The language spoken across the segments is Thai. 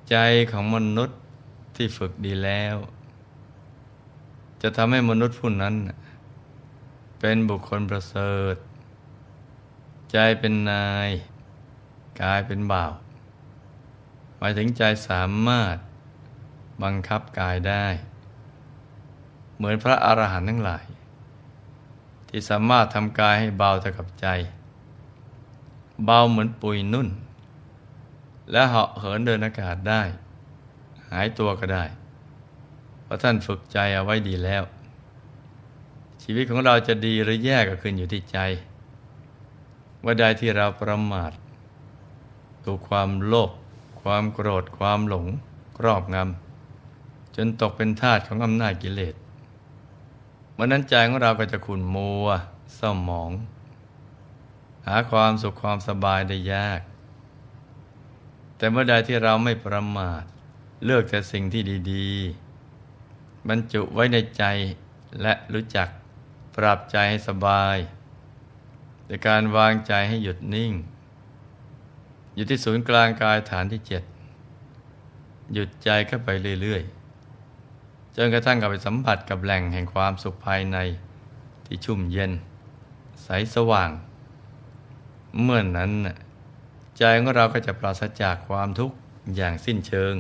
ใจของมนุษย์ที่ฝึกดีแล้ว จะทำให้มนุษย์ผู้นั้นเป็นบุคคลประเสริฐใจเป็นนายกายเป็นบ่าวหมายถึงใจสามารถบังคับกายได้เหมือนพระอรหันต์ทั้งหลายที่สามารถทำกายให้เบาเท่ากับใจเบาเหมือนปุยนุ่นและเหาะเหินเดินอากาศได้หายตัวก็ได้เพราะท่านฝึกใจเอาไว้ดีแล้วชีวิตของเราจะดีหรือแย่ก็ขึ้นอยู่ที่ใจว่าใดที่เราประมาทถูกความโลภความโกรธความหลงครอบงำจนตกเป็นทาสของอำนาจกิเลสเมื่อนั้นใจของเราก็จะขุ่นมัวเศร้าหมองหาความสุขความสบายได้ยากแต่เมื่อใดที่เราไม่ประมาทเลือกแต่สิ่งที่ดีๆบรรจุไว้ในใจและรู้จักปรับใจให้สบายโดยการวางใจให้หยุดนิ่งอยู่ที่ศูนย์กลางกายฐานที่7หยุดใจเข้าไปเรื่อยๆจนกระทั่งกับไปสัมผัสกับแหล่งแห่งความสุขภายในที่ชุ่มเย็นใสสว่างเมื่อนนั้นใจของเราก็จะปราศจากความทุกข์อย่างสิ้นเชิง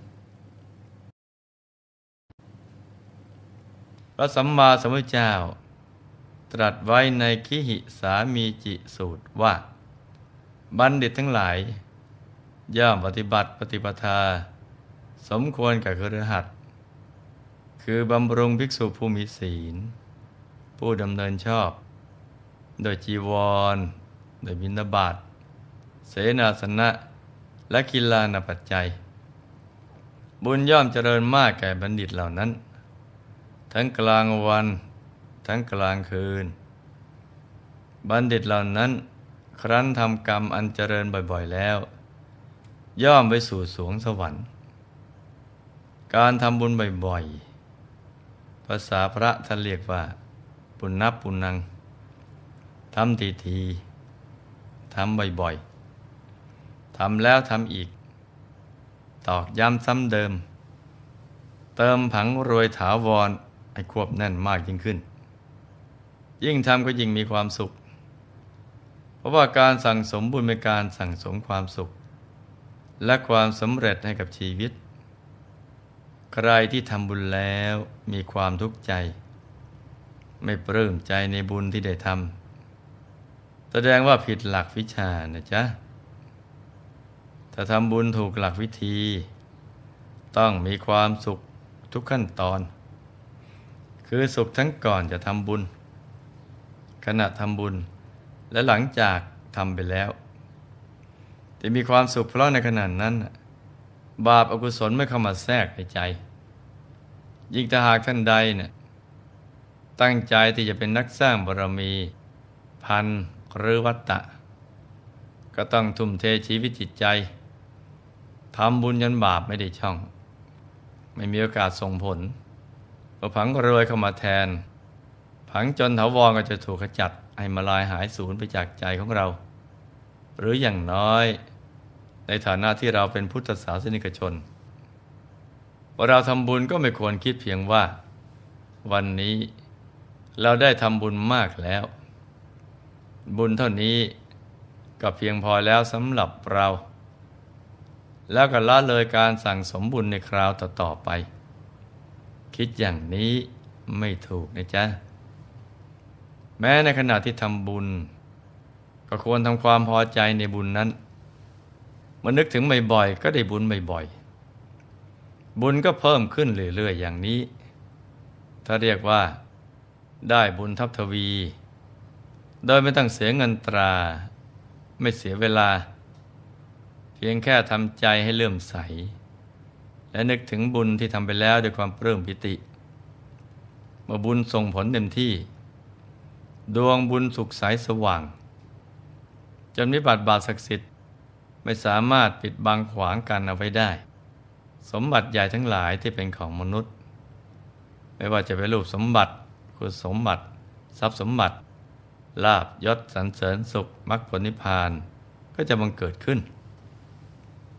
พระสัมมาสัมพุทธเจ้าตรัสไว้ในคิหิสามีจิสูตรว่าบัณฑิตทั้งหลายย่อมปฏิบัติปฏิปทาสมควรแก่คฤหัสถ์คือบำรุงภิกษุผู้มีศีลผู้ดำเนินชอบโดยจีวรโดยบิณฑบาตเสนาสนะและกิลานปัจจัยบุญย่อมเจริญมากแก่บัณฑิตเหล่านั้นทั้งกลางวันทั้งกลางคืนบัณฑิตเหล่านั้นครั้นทำกรรมอันเจริญบ่อยๆแล้วย่อมไปสู่สวงสวรรค์การทำบุญบ่อยๆภาษาพระท่านเรียกว่าปุณณปุณังทำทีๆทำบ่อยๆทำแล้วทำอีกตอกย้ำซ้ำเดิมเติมผังรวยถาวรให้ควบแน่นมากยิ่งขึ้นยิ่งทำก็ยิ่งมีความสุขเพราะว่าการสั่งสมบุญเป็นการสั่งสมความสุขและความสำเร็จให้กับชีวิตใครที่ทำบุญแล้วมีความทุกข์ใจไม่ปลื้มใจในบุญที่ได้ทำแสดงว่าผิดหลักวิชานะจ๊ะถ้าทำบุญถูกหลักวิธีต้องมีความสุขทุกขั้นตอนคือสุขทั้งก่อนจะทำบุญขณะทำบุญและหลังจากทำไปแล้วจะมีความสุขเพราะในขณะนั้นบาปอกุศลไม่เข้ามาแทรกในใจยิ่งถ้าหากท่านใดเนี่ยตั้งใจที่จะเป็นนักสร้างบารมีพันหรือวัตตะก็ต้องทุ่มเทชีวิตจิตใจทำบุญจนบาปไม่ได้ช่องไม่มีโอกาสส่งผลพอผังรวยเข้ามาแทนผังจนถาวรก็จะถูกขจัดให้มาลายหายสูญไปจากใจของเราหรืออย่างน้อยในฐานะที่เราเป็นพุทธศาสนิกชนพอเราทำบุญก็ไม่ควรคิดเพียงว่าวันนี้เราได้ทำบุญมากแล้วบุญเท่านี้ก็เพียงพอแล้วสำหรับเราแล้วก็ละเลยการสั่งสมบุญในคราวต่อๆไปคิดอย่างนี้ไม่ถูกนะจ๊ะแม้ในขณะที่ทำบุญก็ควรทำความพอใจในบุญนั้นเมื่อนึกถึงบ่อยๆก็ได้บุญบ่อยๆบุญก็เพิ่มขึ้นเรื่อยๆอย่างนี้ถ้าเรียกว่าได้บุญทับทวีโดยไม่ต้องเสียเงินตราไม่เสียเวลาเพียงแค่ทำใจให้เลื่อมใสและนึกถึงบุญที่ทำไปแล้วด้วยความปลื้มปิติเมื่อบุญส่งผลเต็มที่ดวงบุญสุขใสสว่างจนวิบัติบาปศักดิ์สิทธิ์ไม่สามารถปิดบังขวางกันเอาไว้ได้สมบัติใหญ่ทั้งหลายที่เป็นของมนุษย์ไม่ว่าจะเป็นรูปสมบัติคุณสมบัติทรัพย์สมบัติลาภยศสรรเสริญสุขมรรคผลนิพพานก็จะบังเกิดขึ้น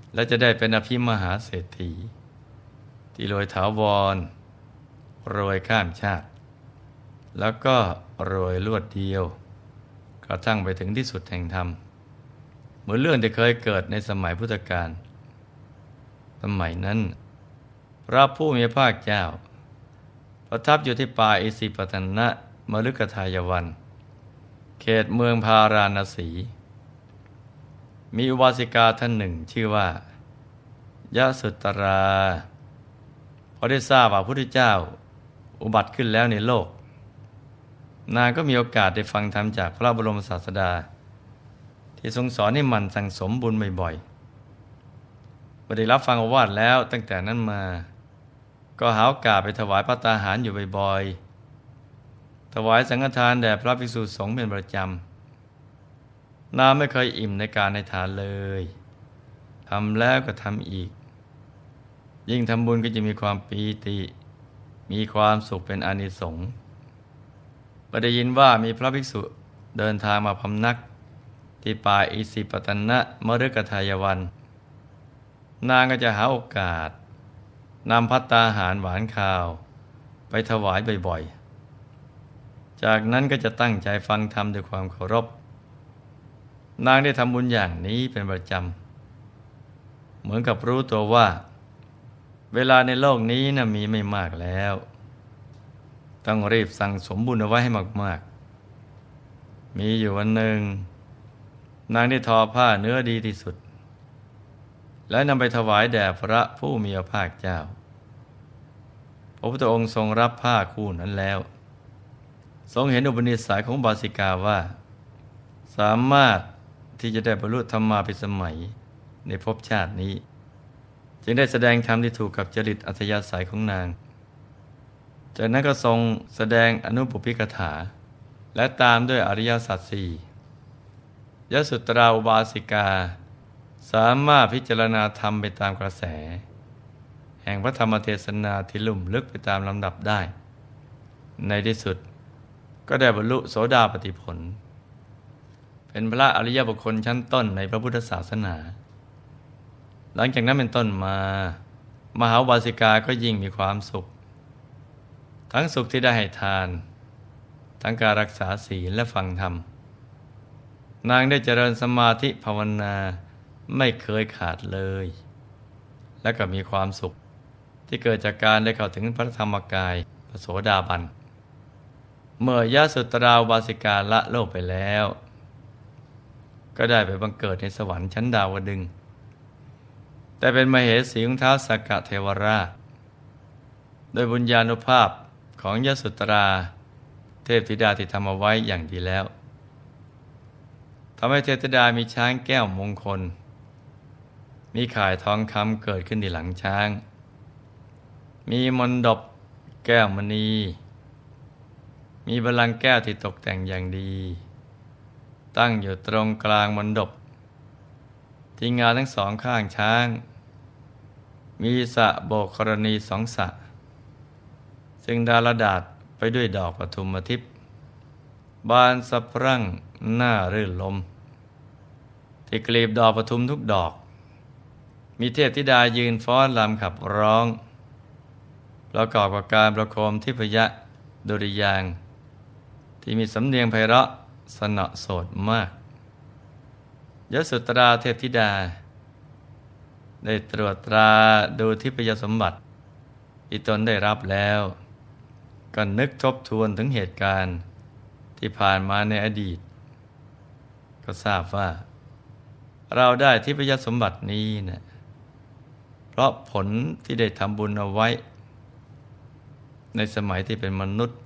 และจะได้เป็นอภิมหาเศรษฐีที่รวยถาวรรวยข้ามชาติแล้วก็รวยรวดเดียวกระทั่งไปถึงที่สุดแห่งธรรมเหมือนเรื่องที่เคยเกิดในสมัยพุทธกาลสมัยนั้นพระผู้มีพระภาคเจ้าประทับอยู่ที่ป่าอิสิปตนะมฤคทายวันเขตเมืองพาราณสี มีอุบาสิกาท่านหนึ่งชื่อว่ายสุตราพอได้ทราบว่าพระพุทธเจ้าอุบัติขึ้นแล้วในโลกนางก็มีโอกาสได้ฟังธรรมจากพระบรมศาสดาที่ทรงสอนให้หมั่นสั่งสมบุญบ่อยๆเมื่อได้รับฟังโอวาทแล้วตั้งแต่นั้นมาก็หาโอกาสไปถวายภัตตาหารอยู่บ่อยๆถวายสังฆทานแด่พระภิกษุสงฆ์เป็นประจำนางไม่เคยอิ่มในการให้ทานเลยทำแล้วก็ทำอีกยิ่งทำบุญก็จะมีความปีติมีความสุขเป็นอานิสงส์พอได้ยินว่ามีพระภิกษุเดินทางมาพำนักที่ป่าอิสิปตนะมฤคทายวันนางก็จะหาโอกาสนำภัตตาหารหวานข้าวไปถวายบ่อยๆจากนั้นก็จะตั้งใจฟังธรรมด้วยความเคารพนางได้ทำบุญอย่างนี้เป็นประจำเหมือนกับรู้ตัวว่าเวลาในโลกนี้มีไม่มากแล้วต้องรีบสั่งสมบุญเอาไว้ให้มากๆมีอยู่วันหนึ่งนางได้ทอผ้าเนื้อดีที่สุดและนำไปถวายแด่พระผู้มีพระภาคเจ้าพระพุทธองค์ทรงรับผ้าคู่นั้นแล้วทรงเห็นอุปนิสัยของบาสิกาว่าสามารถที่จะได้บรรลุธรรมาภิสมัยในภพชาตินี้จึงได้แสดงธรรมที่ถูกกับจริตอัธยาศัยของนางจากนั้นก็ทรงแสดงอนุปปิกถาและตามด้วยอริยสัจสี่ยสุตราอุบาสิกาสามารถพิจารณาธรรมไปตามกระแสแห่งพระธรรมเทศนาที่ลุ่มลึกไปตามลำดับได้ในที่สุดก็ได้บรรลุโสดาปัตติผลเป็นพระอริยบุคคลชั้นต้นในพระพุทธศาสนาหลังจากนั้นเป็นต้นมามหาอุบาสิกาก็ยิ่งมีความสุขทั้งสุขที่ได้ให้ทานทั้งการรักษาศีลและฟังธรรมนางได้เจริญสมาธิภาวนาไม่เคยขาดเลยและก็มีความสุขที่เกิดจากการได้เข้าถึงพระธรรมกายพระโสดาบันเมื่อยสุตราอุบาสิกาละโลกไปแล้วก็ได้ไปบังเกิดในสวรรค์ชั้นดาวดึงส์แต่เป็นมเหสีของท้าวสักกะเทวราชโดยบุญญาณุภาพของยสุตราเทพธิดาที่ทำเอาไว้อย่างดีแล้วทำให้เทพธิดามีช้างแก้วมงคลมีข่ายทองคำเกิดขึ้นที่หลังช้างมีมณฑปแก้วมณีมีบัลลังก์แก้วที่ตกแต่งอย่างดีตั้งอยู่ตรงกลางมณฑปที่งาทั้งสองข้างช้างมีสระโบกกรณีสองสระซึ่งดารดาษไปด้วยดอกปทุมทิพย์บานสะพรั่งหน้ารื่นลมที่กลีบดอกปทุมทุกดอกมีเทพธิดายืนฟ้อนรำขับร้องประกอบกับการประโคมทิพยดุริยางค์ที่มีสำเนียงไพเราะสนอโสดมากยสุตราเทพธิดาได้ตรวจตราดูทิพยสมบัติที่ตนได้รับแล้วก็นึกทบทวนถึงเหตุการณ์ที่ผ่านมาในอดีตก็ทราบว่าเราได้ทิพยสมบัตินี้นะเพราะผลที่ได้ทำบุญเอาไว้ในสมัยที่เป็นมนุษย์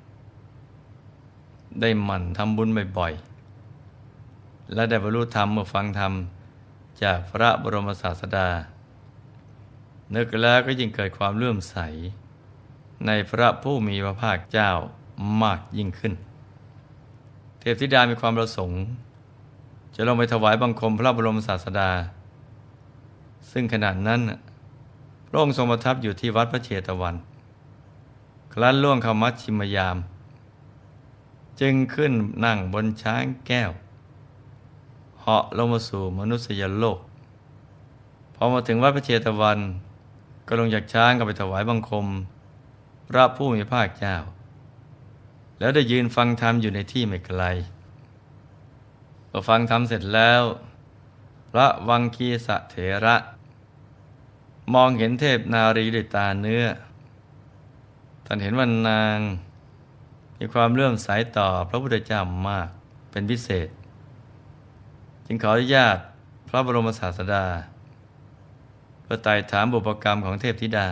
ได้หมั่นทำบุญบ่อยๆและได้บรรลุธรรมเมื่อฟังธรรมจากพระบรมศาสดานึกแล้วก็ยิ่งเกิดความเลื่อมใสในพระผู้มีพระภาคเจ้ามากยิ่งขึ้นเทพธิดามีความประสงค์จะลงไปถวายบังคมพระบรมศาสดาซึ่งขณะนั้นพระองค์ทรงประทับอยู่ที่วัดพระเชตวันครั้นล่วงเข้ามัชชิมยามจึงขึ้นนั่งบนช้างแก้วเหาะลงมาสู่มนุษยโลกพอมาถึงวัดพระเชตวันก็ลงจากช้างก็ไปถวายบังคมพระผู้มีพระเจ้าแล้วได้ยืนฟังธรรมอยู่ในที่ไม่ไกลพอฟังธรรมเสร็จแล้วพระวังคีสเถระมองเห็นเทพนารีด้วยตาเนื้อท่านเห็นว่านางมีความเลื่อมใสต่อพระพุทธเจ้ามากเป็นพิเศษจึงขออนุญาตพระบรมศาสดาเพื่อไต่ถามบุพกรรมของเทพธิดา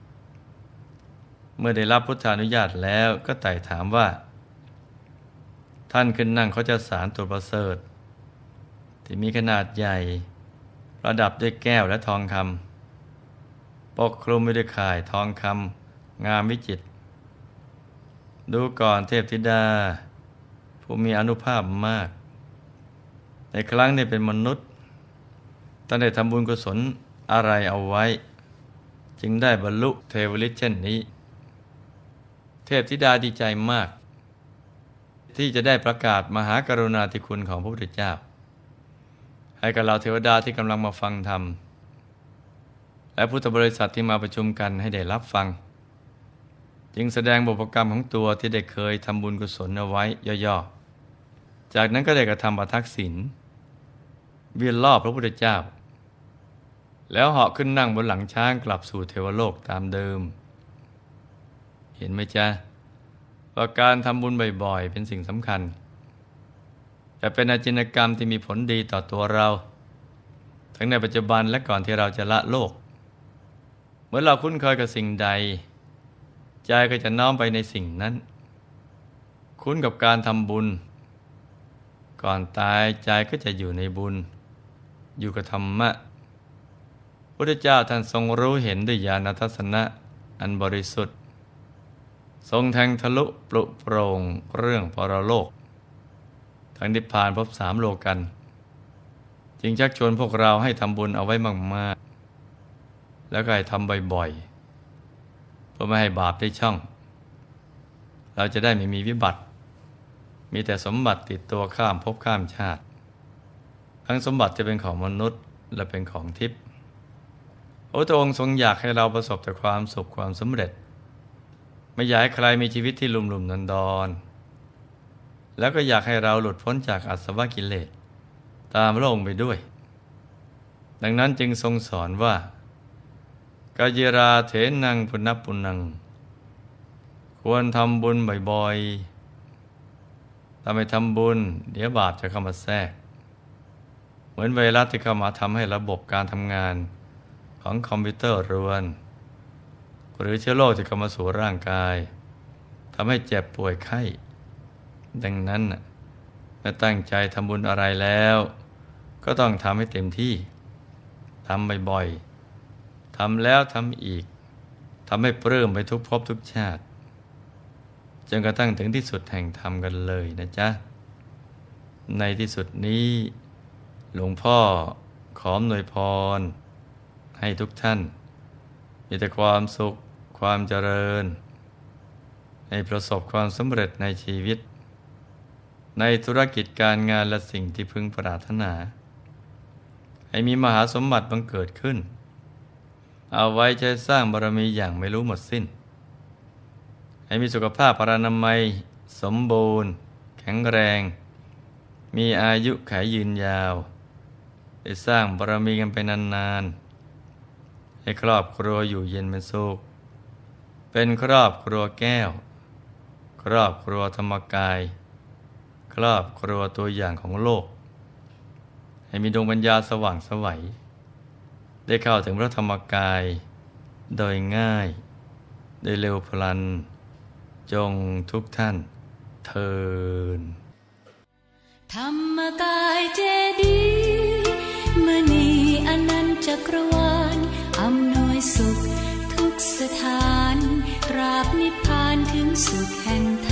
เมื่อได้รับพุทธานุญาตแล้วก็ไต่ถามว่าท่านขึ้นนั่งเขาจะสารตัวประเสริฐที่มีขนาดใหญ่ประดับด้วยแก้วและทองคำปกคลุมไปด้วยข่ายทองคำงามวิจิตรดูก่อนเทพธิดาผู้มีอานุภาพมากในครั้งได้เป็นมนุษย์ท่านได้ทำบุญกุศลอะไรเอาไว้จึงได้บรรลุเทวฤทธิ์เช่นนี้เทพธิดาดีใจมากที่จะได้ประกาศมหากรุณาธิคุณของพระพุทธเจ้าให้กับเราเทวดาที่กำลังมาฟังธรรมและพุทธบริษัทที่มาประชุมกันให้ได้รับฟังจึงแสดงบุพกรรมของตัวที่ได้เคยทำบุญกุศลเอาไว้ย่อๆจากนั้นก็ได้กระทำประทักษิณเวียนรอบพระพุทธเจ้าแล้วเหาะขึ้นนั่งบนหลังช้างกลับสู่เทวโลกตามเดิมเห็นไหมจ๊ะว่าการทำบุญบ่อยๆเป็นสิ่งสำคัญแต่เป็นอาจินกรรมที่มีผลดีต่อตัวเราทั้งในปัจจุบันและก่อนที่เราจะละโลกเมื่อเราคุ้นเคยกับสิ่งใดใจก็จะน้อมไปในสิ่งนั้นคุ้นกับการทำบุญก่อนตายใจก็จะอยู่ในบุญอยู่กับธรรมะพระพุทธเจ้าท่านทรงรู้เห็นด้วยญาณทัศนะอันบริสุทธิ์ทรงแทงทะลุปลุโปร่งเรื่องปรโลกทั้งนิพพานภพ3 โลกันจึงชักชวนพวกเราให้ทำบุญเอาไว้มากๆแล้วก็ให้ทำบ่อยๆเพื่อไม่ให้บาปได้ช่องเราจะได้ไม่มีวิบัติมีแต่สมบัติติดตัวข้ามภพข้ามชาติทั้งสมบัติจะเป็นของมนุษย์และเป็นของทิพย์พระองค์ทรงอยากให้เราประสบแต่ความสุขความสำเร็จไม่อยากให้ใครมีชีวิตที่ลุ่มๆดอนๆแล้วก็อยากให้เราหลุดพ้นจากอาสวะกิเลสตามพระองค์ไปด้วยดังนั้นจึงทรงสอนว่ากายราเถนังปุณณปุณังควรทำบุญบ่อยๆถ้าไม่ทำบุญเดี๋ยวบาปจะเข้ามาแทรกเหมือนไวรัสที่เข้ามาทำให้ระบบการทำงานของคอมพิวเตอร์รวนหรือเชื้อโรคที่เข้ามาสู่ร่างกายทำให้เจ็บป่วยไข้ดังนั้นเมื่อตั้งใจทำบุญอะไรแล้วก็ต้องทำให้เต็มที่ทำบ่อยๆทำแล้วทำอีกทำให้ปลื้มไปทุกภพทุกชาติจนกระทั่งถึงที่สุดแห่งธรรมกันเลยนะจ๊ะในที่สุดนี้หลวงพ่อขออำนวยพรให้ทุกท่านมีแต่ความสุขความเจริญให้ประสบความสำเร็จในชีวิตในธุรกิจการงานและสิ่งที่พึงปรารถนาให้มีมหาสมบัติบังเกิดขึ้นเอาไว้ใช้สร้างบารมีอย่างไม่รู้หมดสิ้นให้มีสุขภาพพรรณนามัยสมบูรณ์แข็งแรงมีอายุขัยยืนยาวได้สร้างบารมีกันไปนานๆให้ครอบครัวอยู่เย็นเป็นสุขเป็นครอบครัวแก้วครอบครัวธรรมกายครอบครัวตัวอย่างของโลกให้มีดวงปัญญาสว่างไสวได้เข้าถึงพระธรรมกายโดยง่ายโดยเร็วพลันจงทุกท่านเทินธรรมกายเจดีย์มณีอนันตจักรวาลอำนวยสุขทุกสถานตราบนิพพานถึงสุขแห่งธรรม